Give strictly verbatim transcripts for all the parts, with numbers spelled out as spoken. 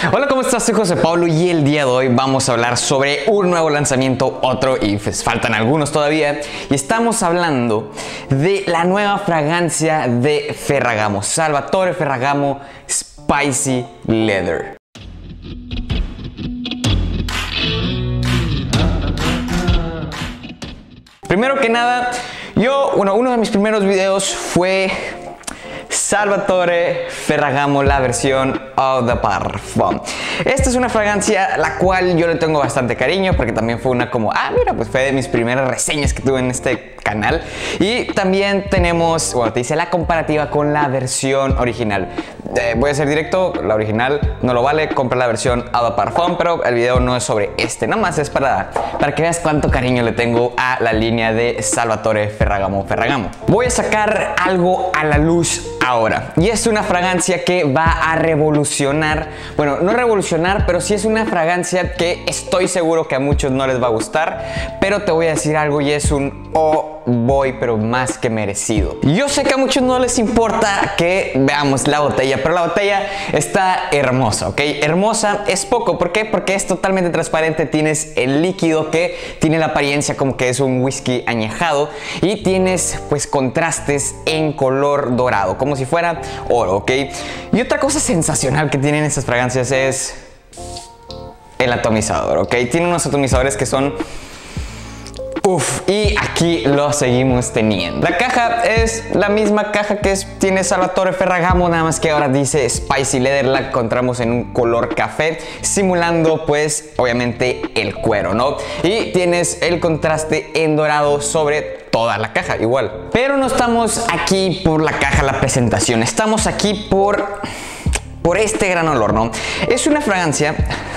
Hola, ¿cómo estás? Soy José Pablo y el día de hoy vamos a hablar sobre un nuevo lanzamiento, otro y pues faltan algunos todavía. Y estamos hablando de la nueva fragancia de Ferragamo, Salvatore Ferragamo Spicy Leather. Primero que nada, yo, bueno, uno de mis primeros videos fue Salvatore Ferragamo, la versión Eau de Parfum. Esta es una fragancia la cual yo le tengo bastante cariño porque también fue una como, ah, mira, pues fue de mis primeras reseñas que tuve en este canal. Y también tenemos, bueno, te hice la comparativa con la versión original. Eh, voy a ser directo, la original no lo vale, compra la versión Eau de Parfum, pero el video no es sobre este, nada más es para, para que veas cuánto cariño le tengo a la línea de Salvatore Ferragamo Ferragamo. Voy a sacar algo a la luz ahora, y es una fragancia que va a revolucionar, bueno, no revolucionar, pero sí es una fragancia que estoy seguro que a muchos no les va a gustar, pero te voy a decir algo y es un oh boy, pero más que merecido. Yo sé que a muchos no les importa que veamos la botella, pero la botella está hermosa, ¿ok? Hermosa es poco, ¿por qué? Porque es totalmente transparente, tienes el líquido que tiene la apariencia como que es un whisky añejado y tienes pues contrastes en color dorado, como si fuera oro, ¿ok? Y otra cosa sensacional que tienen estas fragancias es el atomizador, ¿ok? Tiene unos atomizadores que son uff, y aquí lo seguimos teniendo. La caja es la misma caja que es, tiene Salvatore Ferragamo, nada más que ahora dice Spicy Leather. La encontramos en un color café, simulando pues obviamente el cuero, ¿no? Y tienes el contraste en dorado sobre toda la caja, igual. Pero no estamos aquí por la caja, la presentación, estamos aquí por, por este gran olor, ¿no? Es una fragancia.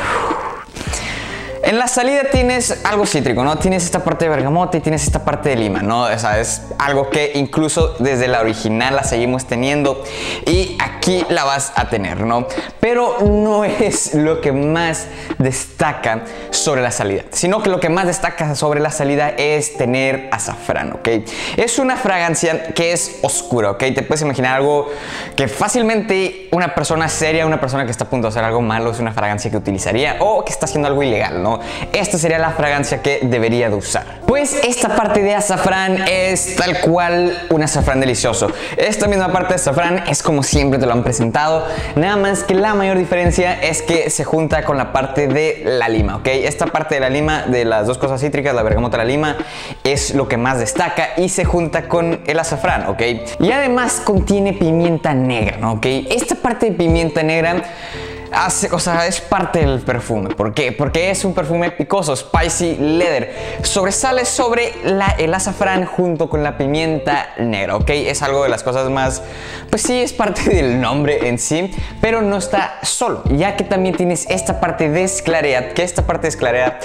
En la salida tienes algo cítrico, ¿no? Tienes esta parte de bergamote y tienes esta parte de lima, ¿no? O sea, es algo que incluso desde la original la seguimos teniendo y aquí la vas a tener, ¿no? Pero no es lo que más destaca sobre la salida, sino que lo que más destaca sobre la salida es tener azafrán, ¿ok? Es una fragancia que es oscura, ¿ok? Te puedes imaginar algo que fácilmente una persona seria, una persona que está a punto de hacer algo malo, es una fragancia que utilizaría o que está haciendo algo ilegal, ¿no? Esta sería la fragancia que debería de usar. Pues esta parte de azafrán es tal cual un azafrán delicioso. Esta misma parte de azafrán es como siempre te lo han presentado, nada más que la mayor diferencia es que se junta con la parte de la lima, ¿ok? Esta parte de la lima, de las dos cosas cítricas, la bergamota y la lima, es lo que más destaca y se junta con el azafrán, ¿ok? Y además contiene pimienta negra, ¿no? ¿Ok? Esta parte de pimienta negra hace, o sea, es parte del perfume. ¿Por qué? Porque es un perfume picoso, Spicy Leather. Sobresale sobre la, el azafrán junto con la pimienta negra, ¿ok? Es algo de las cosas más, pues sí, es parte del nombre en sí, pero no está solo, ya que también tienes esta parte de esclareat, que esta parte de esclareat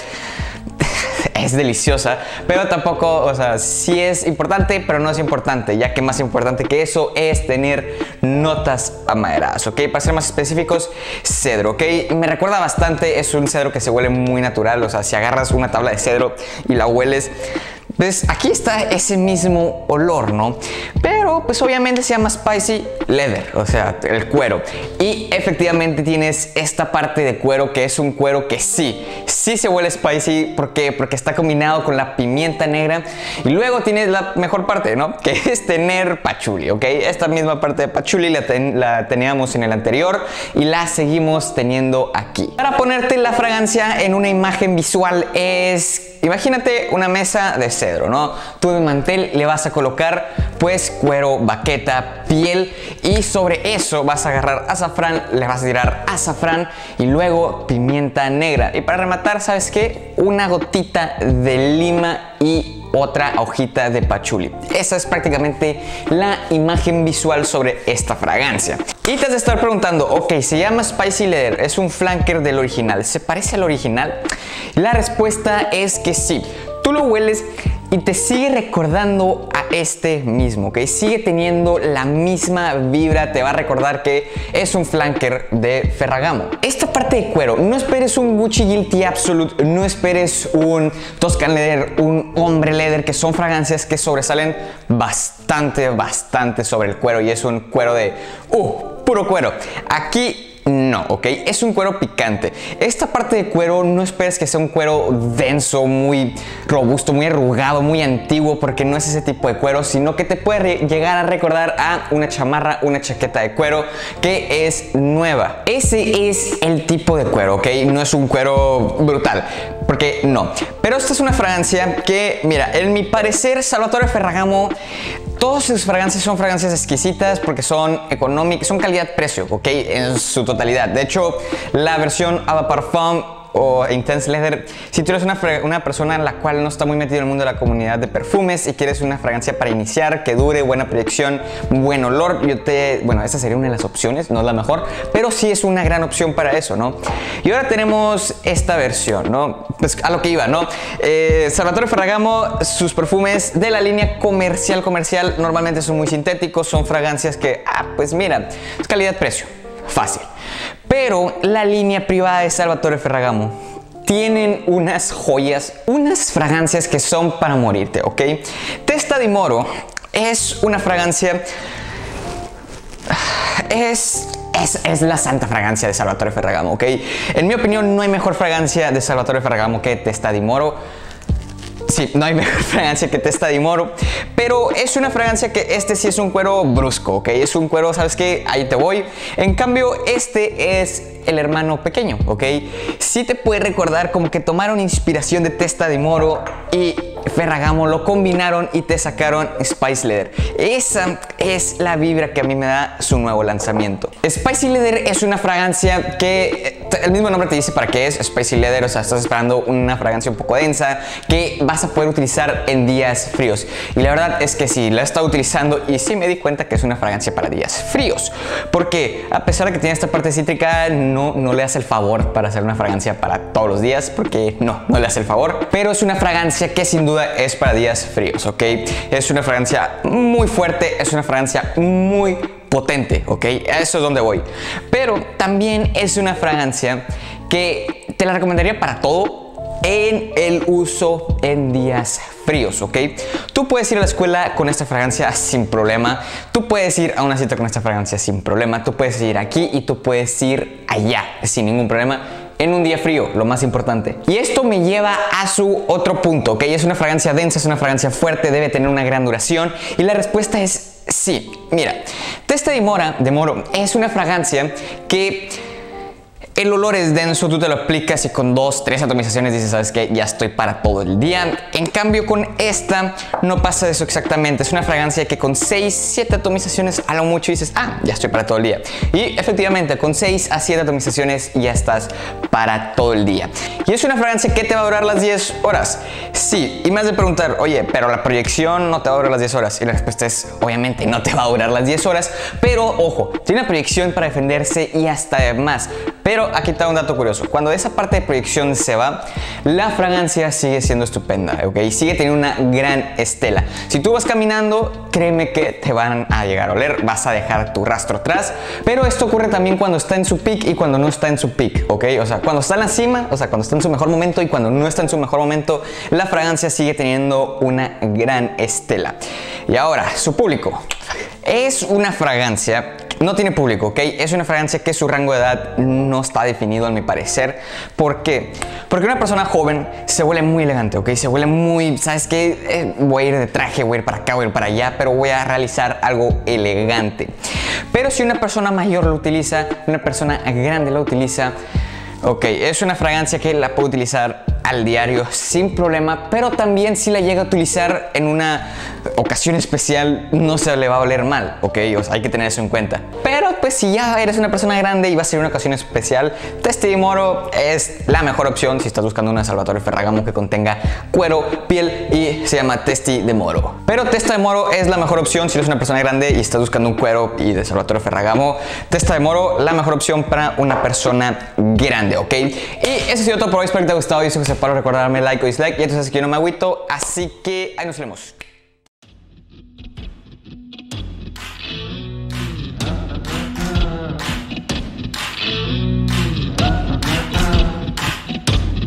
es deliciosa, pero tampoco, o sea, sí es importante, pero no es importante, ya que más importante que eso es tener notas amaderadas, ¿ok? Para ser más específicos, cedro, ¿ok? Me recuerda bastante, es un cedro que se huele muy natural, o sea, si agarras una tabla de cedro y la hueles, pues aquí está ese mismo olor, ¿no? Pero pues obviamente se llama Spicy Leather, o sea, el cuero. Y efectivamente tienes esta parte de cuero que es un cuero que sí, sí se huele spicy. ¿Por qué? Porque está combinado con la pimienta negra. Y luego tienes la mejor parte, ¿no? Que es tener patchouli, ¿ok? Esta misma parte de patchouli la, ten, la teníamos en el anterior y la seguimos teniendo aquí. Para ponerte la fragancia en una imagen visual es... Imagínate una mesa de cedro, ¿no? Tú de mantel le vas a colocar pues cuero, baqueta, piel y sobre eso vas a agarrar azafrán, le vas a tirar azafrán y luego pimienta negra. Y para rematar, ¿sabes qué? Una gotita de lima y otra hojita de patchouli. Esa es prácticamente la imagen visual sobre esta fragancia. Y te has de estar preguntando, ok, se llama Spicy Leather, es un flanker del original, ¿se parece al original? La respuesta es que sí. Tú lo hueles y te sigue recordando a este mismo, ¿ok? Sigue teniendo la misma vibra, te va a recordar que es un flanker de Ferragamo. Esta parte de cuero, no esperes un Gucci Guilty Absolute, no esperes un Toscan Leather, un Hombre Leather, que son fragancias que sobresalen bastante, bastante sobre el cuero y es un cuero de, uh, puro cuero. Aquí no, ¿ok? Es un cuero picante. Esta parte de cuero no esperes que sea un cuero denso, muy robusto, muy arrugado, muy antiguo, porque no es ese tipo de cuero, sino que te puede llegar a recordar a una chamarra, una chaqueta de cuero que es nueva. Ese es el tipo de cuero, ¿ok? No es un cuero brutal, porque no. Pero esta es una fragancia que, mira, en mi parecer, Salvatore Ferragamo, todas sus fragancias son fragancias exquisitas porque son económicas, son calidad-precio, ¿ok? En su totalidad. De hecho, la versión Eau de Parfum o Intense Leather, si tú eres una, una persona en la cual no está muy metido en el mundo de la comunidad de perfumes y quieres una fragancia para iniciar, que dure, buena proyección, buen olor, yo te... Bueno, esa sería una de las opciones, no es la mejor, pero sí es una gran opción para eso, ¿no? Y ahora tenemos esta versión, ¿no? Pues a lo que iba, ¿no? Eh, Salvatore Ferragamo, sus perfumes de la línea comercial, comercial, normalmente son muy sintéticos, son fragancias que, ah, pues mira, es calidad-precio, fácil. Pero la línea privada de Salvatore Ferragamo tienen unas joyas, unas fragancias que son para morirte, ¿ok? Testa di Moro es una fragancia... Es... Es, es la santa fragancia de Salvatore Ferragamo, ¿ok? En mi opinión, no hay mejor fragancia de Salvatore Ferragamo que Testa di Moro. Sí, no hay mejor fragancia que Testa di Moro, pero es una fragancia que este sí es un cuero brusco, ¿ok? Es un cuero, ¿sabes qué? Ahí te voy. En cambio, este es el hermano pequeño, ¿ok? Sí te puede recordar como que tomaron inspiración de Testa di Moro y Ferragamo lo combinaron y te sacaron Spicy Leather. Esa es la vibra que a mí me da su nuevo lanzamiento. Spicy Leather es una fragancia que el mismo nombre te dice para qué es Spicy Leather, o sea, estás esperando una fragancia un poco densa que vas a poder utilizar en días fríos. Y la verdad es que sí, la he estado utilizando y sí me di cuenta que es una fragancia para días fríos. Porque a pesar de que tiene esta parte cítrica, no, no le hace el favor para hacer una fragancia para todos los días, porque no, no le hace el favor. Pero es una fragancia que sin duda es para días fríos, ¿ok? Es una fragancia muy fuerte, es una fragancia muy potente, ¿ok? A eso es donde voy. Pero también es una fragancia que te la recomendaría para todo en el uso en días fríos, ¿ok? Tú puedes ir a la escuela con esta fragancia sin problema, tú puedes ir a una cita con esta fragancia sin problema, tú puedes ir aquí y tú puedes ir allá sin ningún problema en un día frío, lo más importante. Y esto me lleva a su otro punto, ¿ok? Es una fragancia densa, es una fragancia fuerte, debe tener una gran duración y la respuesta es sí. Mira, Testa di Moro, de Moro es una fragancia que el olor es denso, tú te lo aplicas y con dos, tres atomizaciones dices, ¿sabes qué? Ya estoy para todo el día. En cambio, con esta no pasa eso exactamente. Es una fragancia que con seis, siete atomizaciones a lo mucho dices, ah, ya estoy para todo el día. Y efectivamente, con seis a siete atomizaciones ya estás para todo el día. Y es una fragancia que te va a durar las diez horas. Sí, y me has de preguntar, oye, pero la proyección no te va a durar las diez horas. Y la respuesta es, obviamente, no te va a durar las diez horas. Pero, ojo, tiene una proyección para defenderse y hasta más. Pero aquí está un dato curioso. Cuando esa parte de proyección se va, la fragancia sigue siendo estupenda, ¿ok? Sigue teniendo una gran estela. Si tú vas caminando, créeme que te van a llegar a oler, vas a dejar tu rastro atrás. Pero esto ocurre también cuando está en su peak y cuando no está en su peak, ¿ok? O sea, cuando está en la cima, o sea, cuando está en su mejor momento y cuando no está en su mejor momento, la fragancia sigue teniendo una gran estela. Y ahora, su público. Es una fragancia, no tiene público, ¿ok? Es una fragancia que su rango de edad no está definido, a mi parecer. ¿Por qué? Porque una persona joven se huele muy elegante, ¿ok? Se huele muy, ¿sabes qué? Eh, voy a ir de traje, voy a ir para acá, voy a ir para allá, pero voy a realizar algo elegante. Pero si una persona mayor lo utiliza, una persona grande lo utiliza, ok, es una fragancia que la puedo utilizar al diario sin problema, pero también si la llega a utilizar en una ocasión especial no se le va a oler mal, ok, o sea, hay que tener eso en cuenta. Pero pues si ya eres una persona grande y va a ser una ocasión especial, Testa di Moro es la mejor opción si estás buscando una Salvatore Ferragamo que contenga cuero, piel y se llama Testa di Moro. Pero Testa di Moro es la mejor opción si eres una persona grande y estás buscando un cuero y de Salvatore Ferragamo. Testa di Moro, la mejor opción para una persona grande, ok. Y eso ha sido todo por hoy, espero que te haya gustado y eso que se para recordarme like o dislike y entonces aquí no me agüito, así que ahí nos vemos.